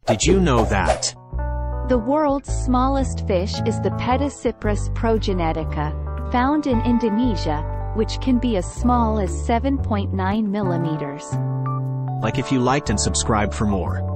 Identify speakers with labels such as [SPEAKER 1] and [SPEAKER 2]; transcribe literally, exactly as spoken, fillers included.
[SPEAKER 1] Did you know that?
[SPEAKER 2] The world's smallest fish is the Paedocypris progenetica, found in Indonesia, which can be as small as seven point nine millimeters.
[SPEAKER 1] Like if you liked and subscribed for more.